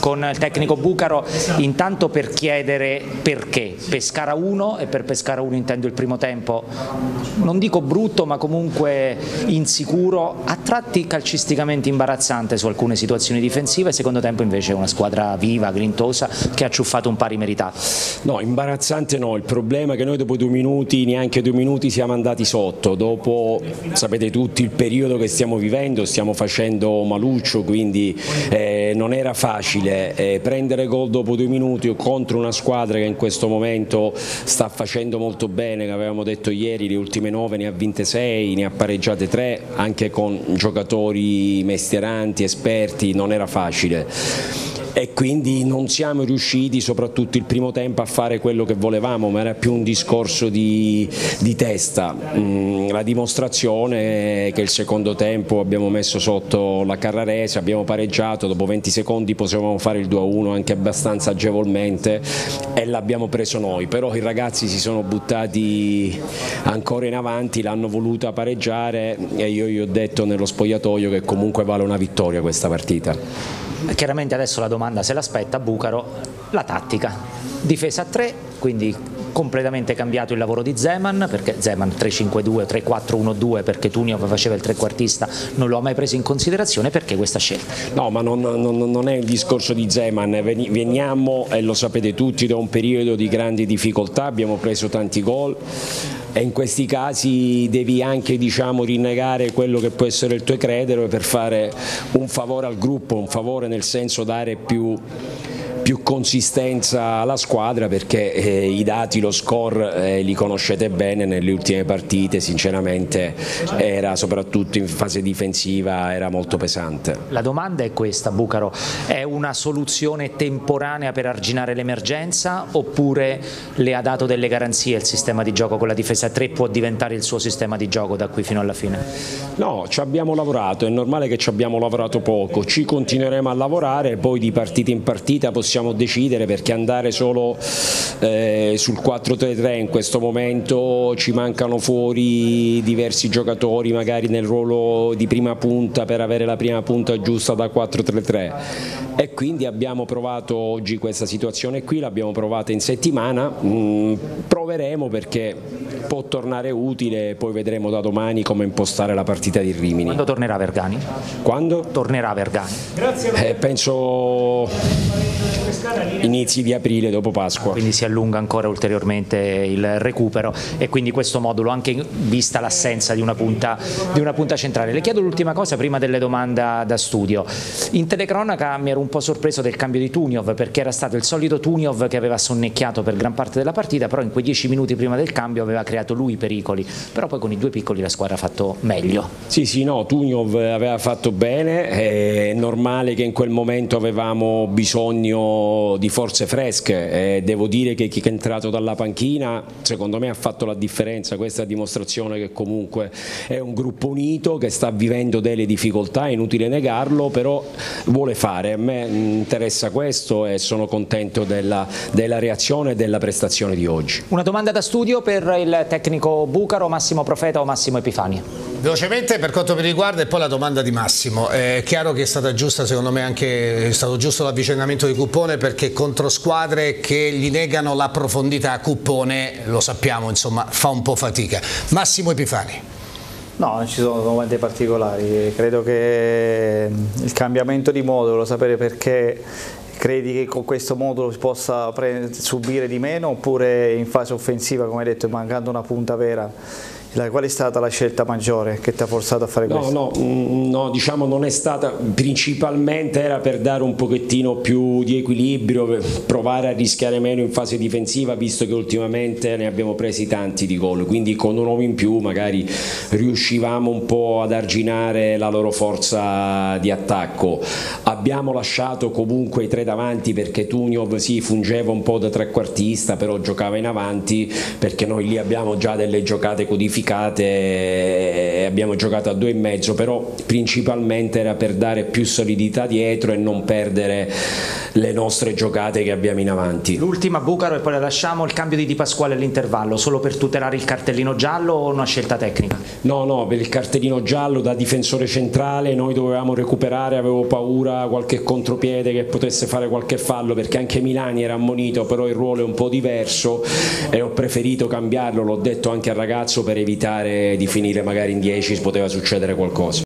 con il tecnico Bucaro, intanto per chiedere perché Pescara 1, e per Pescara 1 intendo il primo tempo, non dico brutto ma comunque insicuro, a tratti calcisticamente imbarazzante su alcune situazioni difensive, secondo tempo invece una squadra viva, grintosa, che ha ciuffato un pari meritato. No, imbarazzante no, il problema è che noi dopo 2 minuti, neanche 2 minuti siamo andati sotto, dopo sapete tutti il periodo che stiamo vivendo, stiamo facendo maluccio, quindi non era facile prendere gol dopo 2 minuti contro una squadra che in questo momento sta facendo molto bene, che avevamo detto ieri, le ultime 9 ne ha vinte 6, ne ha pareggiate 3, anche con giocatori mestieranti, esperti, non era facile. E quindi non siamo riusciti, soprattutto il primo tempo, a fare quello che volevamo, ma era più un discorso di testa. La dimostrazione è che il secondo tempo abbiamo messo sotto la Carrarese, abbiamo pareggiato, dopo 20 secondi potevamo fare il 2-1 anche abbastanza agevolmente e l'abbiamo preso noi, però i ragazzi si sono buttati ancora in avanti, l'hanno voluta pareggiare e io gli ho detto nello spogliatoio che comunque vale una vittoria questa partita. Chiaramente adesso la domanda se l'aspetta Bucaro, la tattica, difesa a 3, quindi completamente cambiato il lavoro di Zeman, perché Zeman 3-5-2, 3-4-1-2, perché Tuniov faceva il trequartista, non lo ha mai preso in considerazione, perché questa scelta? No, ma non è il discorso di Zeman, veniamo, e lo sapete tutti, da un periodo di grandi difficoltà, abbiamo preso tanti gol e in questi casi devi anche, diciamo, rinnegare quello che può essere il tuo credere per fare un favore al gruppo, un favore nel senso dare più consistenza alla squadra, perché i dati, lo score li conoscete bene, nelle ultime partite sinceramente era, soprattutto in fase difensiva, era molto pesante. La domanda è questa, Bucaro, è una soluzione temporanea per arginare l'emergenza oppure le ha dato delle garanzie il sistema di gioco con la difesa a 3, può diventare il suo sistema di gioco da qui fino alla fine? No, ci abbiamo lavorato, è normale che ci abbiamo lavorato poco, ci continueremo a lavorare, poi di partita in partita possiamo decidere, perché andare solo sul 4-3-3 in questo momento ci mancano fuori diversi giocatori magari nel ruolo di prima punta per avere la prima punta giusta da 4-3-3 e quindi abbiamo provato oggi questa situazione qui, l'abbiamo provata in settimana, proveremo perché può tornare utile, poi vedremo da domani come impostare la partita di Rimini. Quando tornerà Vergani? Quando? Tornerà Vergani. Penso inizi di aprile, dopo Pasqua. Quindi si allunga ancora ulteriormente il recupero e quindi questo modulo, anche vista l'assenza di una punta centrale. Le chiedo l'ultima cosa prima delle domande da studio. In telecronaca mi ero un po' sorpreso del cambio di Tuniov, perché era stato il solito Tuniov che aveva sonnecchiato per gran parte della partita, però in quei 10 minuti prima del cambio aveva creato lui pericoli, però poi con i 2 piccoli la squadra ha fatto meglio. Sì, no, Tuniov aveva fatto bene, è normale che in quel momento avevamo bisogno di forze fresche, devo dire che chi è entrato dalla panchina secondo me ha fatto la differenza, questa è a dimostrazione che comunque è un gruppo unito che sta vivendo delle difficoltà, è inutile negarlo, però vuole fare, a me interessa questo e sono contento della reazione e della prestazione di oggi. Una domanda da studio per il tecnico Bucaro, Massimo Profeta o Massimo Epifani? Velocemente per quanto mi riguarda e poi la domanda di Massimo. È chiaro che è stata giusta, secondo me anche è stato giusto l'avvicinamento di Cuppone, perché contro squadre che gli negano la profondità Cuppone, lo sappiamo, insomma, fa un po' fatica. Massimo Epifani. No, non ci sono momenti particolari, credo che il cambiamento di modulo, sapere perché credi che con questo modulo si possa subire di meno, oppure in fase offensiva, come hai detto, mancando una punta vera, qual è stata la scelta maggiore che ti ha forzato a fare questo? No, diciamo non è stata, principalmente era per dare un pochettino più di equilibrio, per provare a rischiare meno in fase difensiva, visto che ultimamente ne abbiamo presi tanti di gol, quindi con un uomo in più magari riuscivamo un po' ad arginare la loro forza di attacco. Abbiamo lasciato comunque i 3 davanti, perché Tuniov sì, fungeva un po' da trequartista, però giocava in avanti, perché noi lì abbiamo già delle giocate codificate, abbiamo giocato a 2,5, però principalmente era per dare più solidità dietro e non perdere le nostre giocate che abbiamo in avanti. L'ultima, Bucaro, e poi la lasciamo, il cambio di Di Pasquale all'intervallo, solo per tutelare il cartellino giallo o una scelta tecnica? No, per il cartellino giallo da difensore centrale noi dovevamo recuperare, avevo paura qualche contropiede che potesse fare qualche fallo, perché anche Milani era ammonito, però il ruolo è un po' diverso e ho preferito cambiarlo, l'ho detto anche al ragazzo, per evitare di finire magari in 10, poteva succedere qualcosa.